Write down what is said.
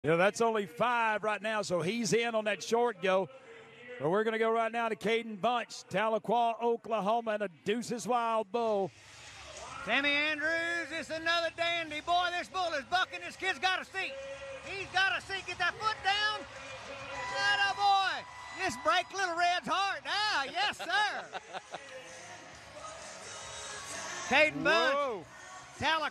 You know, that's only 5 right now, so he's in on that short go. But we're going to go right now to Caden Bunch, Tahlequah, Oklahoma, and a Duces Wild Bull. Sammy Andrews is another dandy. Boy, this bull is bucking. This kid's got a seat. He's got a seat. Get that foot down. Atta boy. Just break Little Red's heart. Ah, yes, sir. Caden Bunch. Tahlequah.